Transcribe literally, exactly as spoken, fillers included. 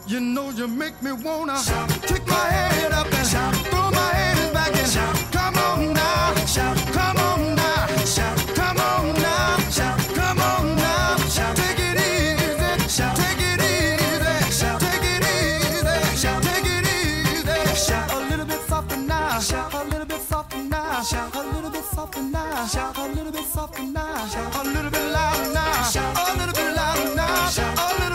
You know you make me wanna kick my head up and throw my head back and come on now, come on now, come on now, come on now. Take it easy, take it easy, take it easy, take it easy. A little bit softer now, a little bit softer now, a little bit softer now, a little bit softer now, a little bit louder now, a little bit louder now.